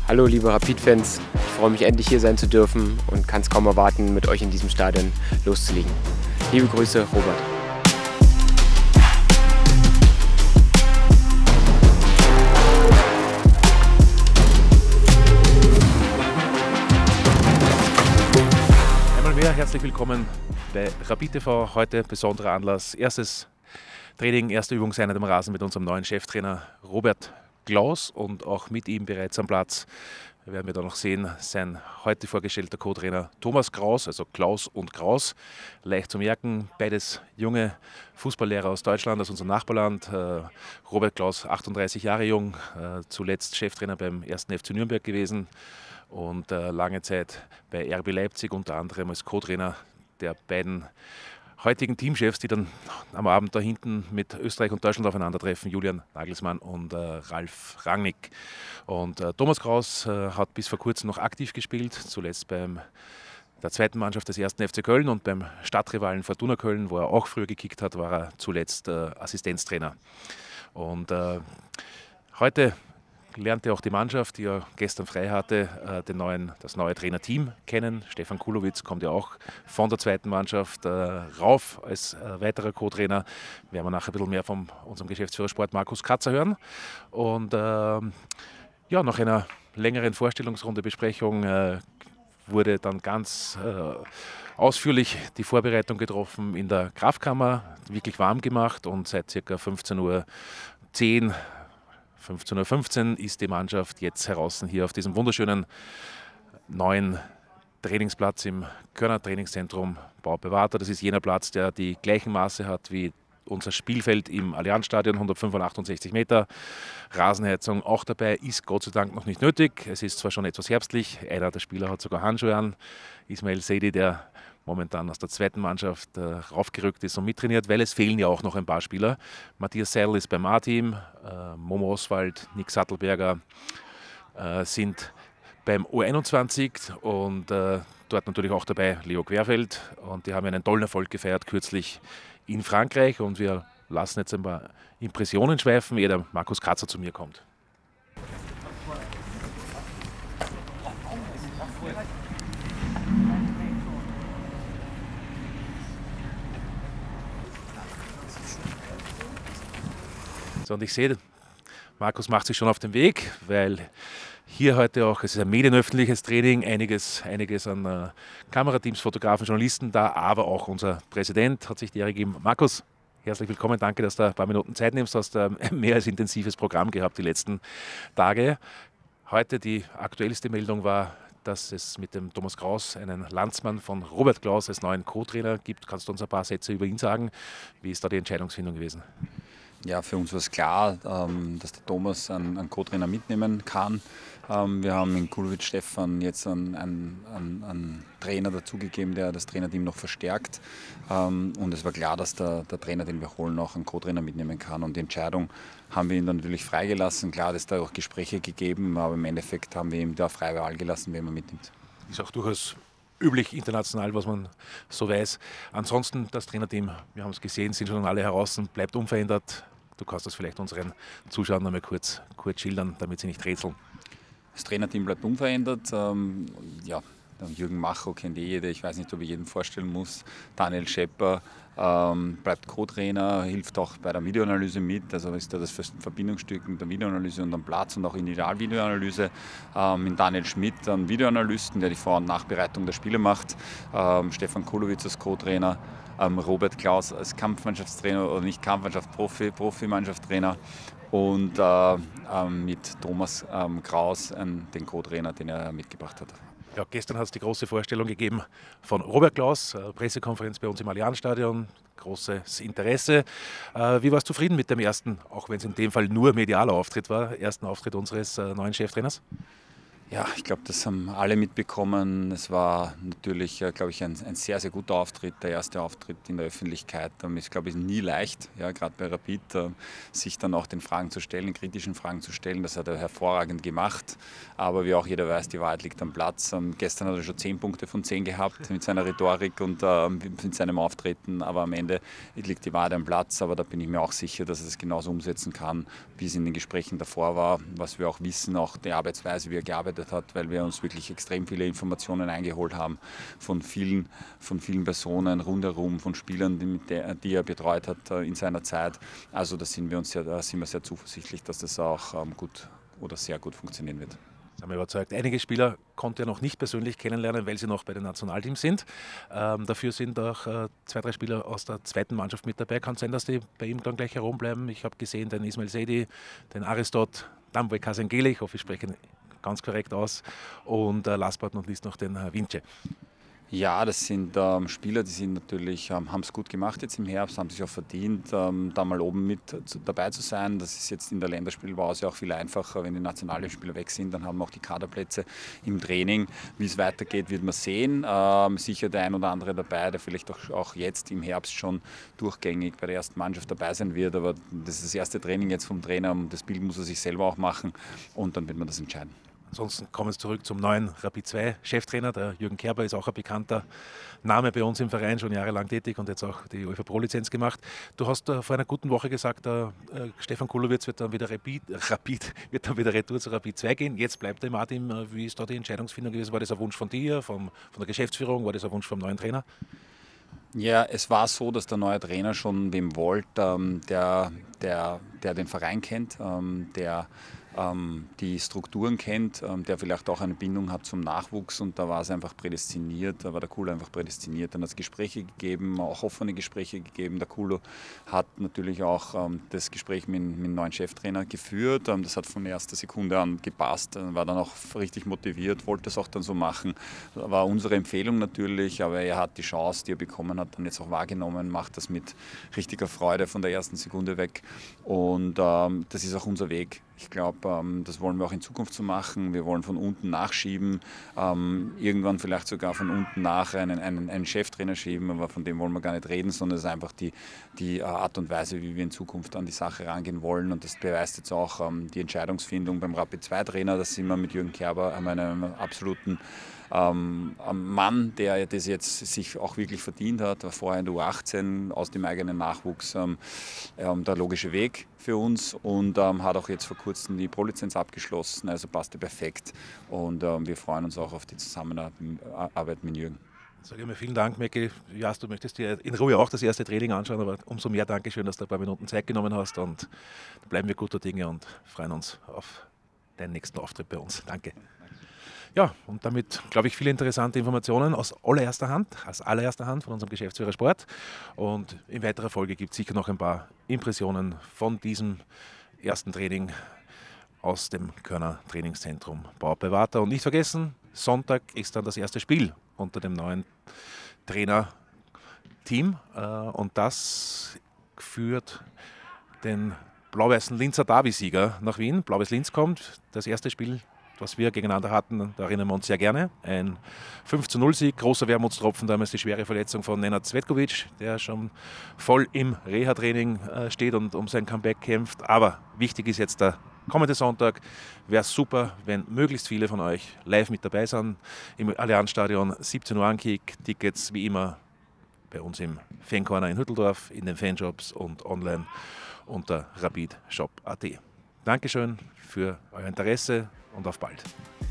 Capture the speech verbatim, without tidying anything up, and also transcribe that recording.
Hallo liebe Rapid-Fans, ich freue mich endlich hier sein zu dürfen und kann es kaum erwarten, mit euch in diesem Stadion loszulegen. Liebe Grüße, Robert. Einmal mehr herzlich willkommen bei Rapid T V. Heute besonderer Anlass, erstes Training, erste Übungseinheit am Rasen mit unserem neuen Cheftrainer Robert Klaus und auch mit ihm bereits am Platz, werden wir da noch sehen, sein heute vorgestellter Co-Trainer Thomas Kraus, also Klaus und Kraus. Leicht zu merken, beides junge Fußballlehrer aus Deutschland, aus unserem Nachbarland. Robert Klaus, achtunddreißig Jahre jung, zuletzt Cheftrainer beim ersten F C Nürnberg gewesen und lange Zeit bei R B Leipzig, unter anderem als Co-Trainer der beiden heutigen Teamchefs, die dann am Abend da hinten mit Österreich und Deutschland aufeinandertreffen, Julian Nagelsmann und äh, Ralf Rangnick. Und äh, Thomas Kraus äh, hat bis vor kurzem noch aktiv gespielt, zuletzt beim der zweiten Mannschaft des ersten F C Köln und beim Stadtrivalen Fortuna Köln, wo er auch früher gekickt hat, war er zuletzt äh, Assistenztrainer. Und äh, heute lernte auch die Mannschaft, die ja gestern frei hatte, den neuen, das neue Trainerteam kennen. Stefan Kulowitz kommt ja auch von der zweiten Mannschaft rauf als weiterer Co-Trainer. Werden wir nachher ein bisschen mehr von unserem Geschäftsführer Sport Markus Katzer hören. Und äh, ja, nach einer längeren Vorstellungsrunde Besprechung äh, wurde dann ganz äh, ausführlich die Vorbereitung getroffen in der Kraftkammer, wirklich warm gemacht und seit ca. fünfzehn Uhr zehn fünfzehn Uhr fünfzehn ist die Mannschaft jetzt heraus hier auf diesem wunderschönen neuen Trainingsplatz im Körner Trainingszentrum Baupe Warta. Das ist jener Platz, der die gleichen Maße hat wie unser Spielfeld im Allianzstadion, hundertfünfundachtzig Meter. Rasenheizung auch dabei, ist Gott sei Dank noch nicht nötig. Es ist zwar schon etwas herbstlich, einer der Spieler hat sogar Handschuhe an. Ismail Sedi, der momentan aus der zweiten Mannschaft äh, raufgerückt ist und mittrainiert, weil es fehlen ja auch noch ein paar Spieler. Matthias Seidel ist beim A-Team, äh, Momo Oswald, Nick Sattelberger äh, sind beim U einundzwanzig und äh, dort natürlich auch dabei Leo Querfeld. Und die haben einen tollen Erfolg gefeiert kürzlich in Frankreich und wir lassen jetzt ein paar Impressionen schweifen, ehe der Markus Katzer zu mir kommt. So, und ich sehe, Markus macht sich schon auf den Weg, weil hier heute auch, es ist ein medienöffentliches Training, einiges, einiges an äh, Kamerateams, Fotografen, Journalisten da, aber auch unser Präsident hat sich die Ehre gegeben. Markus, herzlich willkommen, danke, dass du ein paar Minuten Zeit nimmst, du hast ein mehr als intensives Programm gehabt die letzten Tage. Heute die aktuellste Meldung war, dass es mit dem Thomas Kraus einen Landsmann von Robert Klaus als neuen Co-Trainer gibt. Kannst du uns ein paar Sätze über ihn sagen? Wie ist da die Entscheidungsfindung gewesen? Ja, für uns war es klar, dass der Thomas einen Co-Trainer mitnehmen kann. Wir haben in Kulowitz Stefan jetzt einen, einen, einen Trainer dazugegeben, der das Trainerteam noch verstärkt. Und es war klar, dass der, der Trainer, den wir holen, auch einen Co-Trainer mitnehmen kann. Und die Entscheidung haben wir ihm dann natürlich freigelassen. Klar, es ist da auch Gespräche gegeben, aber im Endeffekt haben wir ihm da freie Wahl gelassen, wen man mitnimmt. Ist auch durchaus üblich international, was man so weiß. Ansonsten das Trainerteam, wir haben es gesehen, sind schon alle heraus, bleibt unverändert. Du kannst das vielleicht unseren Zuschauern noch mal kurz, kurz schildern, damit sie nicht rätseln. Das Trainerteam bleibt unverändert. Ähm, ja, Jürgen Macho kennt eh jeder, ich weiß nicht, ob ich jeden vorstellen muss. Daniel Schepper ähm, bleibt Co-Trainer, hilft auch bei der Videoanalyse mit, also ist da das Verbindungsstück mit der Videoanalyse und am Platz und auch in Idealvideoanalyse. Ähm, in Daniel Schmidt, einen Videoanalysten, der die Vor- und Nachbereitung der Spiele macht. Ähm, Stefan Kulowitz als Co-Trainer. Ähm, Robert Klaus als Kampfmannschaftstrainer oder nicht Kampfmannschaft, Profi, Profimannschaftstrainer und äh, ähm, mit Thomas ähm, Kraus, äh, den Co-Trainer, den er mitgebracht hat. Ja, gestern hat es die große Vorstellung gegeben von Robert Klaus, äh, Pressekonferenz bei uns im Allianzstadion, großes Interesse. Äh, wie warst du zufrieden mit dem ersten, auch wenn es in dem Fall nur medialer Auftritt war, ersten Auftritt unseres äh, neuen Cheftrainers? Ja, ich glaube, das haben alle mitbekommen. Es war natürlich, glaube ich, ein, ein sehr, sehr guter Auftritt, der erste Auftritt in der Öffentlichkeit. Es ist, glaube ich, nie leicht, ja, gerade bei Rapid, sich dann auch den Fragen zu stellen, kritischen Fragen zu stellen. Das hat er hervorragend gemacht. Aber wie auch jeder weiß, die Wahrheit liegt am Platz. Gestern hat er schon zehn Punkte von zehn gehabt mit seiner Rhetorik und mit seinem Auftreten. Aber am Ende liegt die Wahrheit am Platz. Aber da bin ich mir auch sicher, dass er das genauso umsetzen kann, wie es in den Gesprächen davor war. Was wir auch wissen, auch die Arbeitsweise, wie er gearbeitet vorbereitet hat, weil wir uns wirklich extrem viele Informationen eingeholt haben von vielen, von vielen Personen rundherum, von Spielern, die, mit der, die er betreut hat in seiner Zeit. Also da sind wir uns sehr, da sind wir sehr zuversichtlich, dass das auch ähm, gut oder sehr gut funktionieren wird. Sind wir überzeugt. Einige Spieler konnte er noch nicht persönlich kennenlernen, weil sie noch bei den Nationalteams sind. Ähm, dafür sind auch äh, zwei, drei Spieler aus der zweiten Mannschaft mit dabei. Kann sein, dass die bei ihm dann gleich herumbleiben. Ich habe gesehen, den Ismail Sedi, den Aristot, Damboy Kasengele, ich hoffe, ich spreche ihn ganz korrekt aus, und äh, last but not least noch den äh, Vince. Ja, das sind ähm, Spieler, die sind natürlich, ähm, haben es gut gemacht jetzt im Herbst, haben sich auch verdient, ähm, da mal oben mit zu, dabei zu sein. Das ist jetzt in der Länderspielpause auch viel einfacher, wenn die Nationalspieler weg sind, dann haben wir auch die Kaderplätze im Training. Wie es weitergeht, wird man sehen. Ähm, sicher der ein oder andere dabei, der vielleicht auch, auch jetzt im Herbst schon durchgängig bei der ersten Mannschaft dabei sein wird, aber das ist das erste Training jetzt vom Trainer und das Bild muss er sich selber auch machen und dann wird man das entscheiden. Ansonsten kommen wir zurück zum neuen Rapid zwei Cheftrainer. Der Jürgen Kerber ist auch ein bekannter Name bei uns im Verein, schon jahrelang tätig und jetzt auch die UEFA Pro-Lizenz gemacht. Du hast äh, vor einer guten Woche gesagt, äh, Stefan Kulowitz wird dann wieder Rapid, Rapid, wird dann wieder retour zu Rapid zwei gehen. Jetzt bleibt er im A-Team. Wie ist da die Entscheidungsfindung gewesen? War das ein Wunsch von dir, vom, von der Geschäftsführung? War das ein Wunsch vom neuen Trainer? Ja, es war so, dass der neue Trainer schon wem wollte, ähm, der, der, der den Verein kennt, ähm, der ähm, die Strukturen kennt, ähm, der vielleicht auch eine Bindung hat zum Nachwuchs und da war es einfach prädestiniert, da war der Kulo einfach prädestiniert. Dann hat es Gespräche gegeben, auch offene Gespräche gegeben. Der Kulo hat natürlich auch ähm, das Gespräch mit, mit dem neuen Cheftrainer geführt. Ähm, das hat von erster Sekunde an gepasst, war dann auch richtig motiviert, wollte es auch dann so machen. War unsere Empfehlung natürlich, aber er hat die Chance, die er bekommen hat, dann jetzt auch wahrgenommen, macht das mit richtiger Freude von der ersten Sekunde weg und ähm, das ist auch unser Weg. Ich glaube, ähm, das wollen wir auch in Zukunft so machen. Wir wollen von unten nachschieben, ähm, irgendwann vielleicht sogar von unten nach einen, einen, einen Cheftrainer schieben, aber von dem wollen wir gar nicht reden, sondern es ist einfach die, die Art und Weise, wie wir in Zukunft an die Sache rangehen wollen und das beweist jetzt auch ähm, die Entscheidungsfindung beim Rapid zwei Trainer. Da sind wir mit Jürgen Kerber, haben einen absoluten Ähm, ein Mann, der das jetzt sich auch wirklich verdient hat, war vorher in der U achtzehn aus dem eigenen Nachwuchs ähm, ähm, der logische Weg für uns und ähm, hat auch jetzt vor kurzem die Pro-Lizenz abgeschlossen, also passte perfekt und ähm, wir freuen uns auch auf die Zusammenarbeit mit Jürgen. Sage ich mir vielen Dank, Mecki. Ja, du möchtest dir in Ruhe auch das erste Training anschauen, aber umso mehr Dankeschön, dass du ein paar Minuten Zeit genommen hast und da bleiben wir guter Dinge und freuen uns auf deinen nächsten Auftritt bei uns. Danke. Ja, und damit, glaube ich, viele interessante Informationen aus allererster Hand, aus allererster Hand von unserem Geschäftsführer Sport. Und in weiterer Folge gibt es sicher noch ein paar Impressionen von diesem ersten Training aus dem Körner Trainingszentrum Bauer bei Warta. Und nicht vergessen, Sonntag ist dann das erste Spiel unter dem neuen Trainerteam. Und das führt den blau-weißen Linzer Derby-Sieger nach Wien. Blau-weiß Linz kommt, das erste Spiel, was wir gegeneinander hatten, da erinnern wir uns sehr gerne. Ein fünf zu null Sieg, großer Wermutstropfen, damals die schwere Verletzung von Nenad Cvetkovic, der schon voll im Reha-Training steht und um sein Comeback kämpft. Aber wichtig ist jetzt der kommende Sonntag. Wäre super, wenn möglichst viele von euch live mit dabei sind. Im Allianzstadion, siebzehn Uhr Ankick, Tickets wie immer bei uns im Fancorner in Hütteldorf, in den Fanshops und online unter rapidshop punkt at. Dankeschön für euer Interesse und auf bald.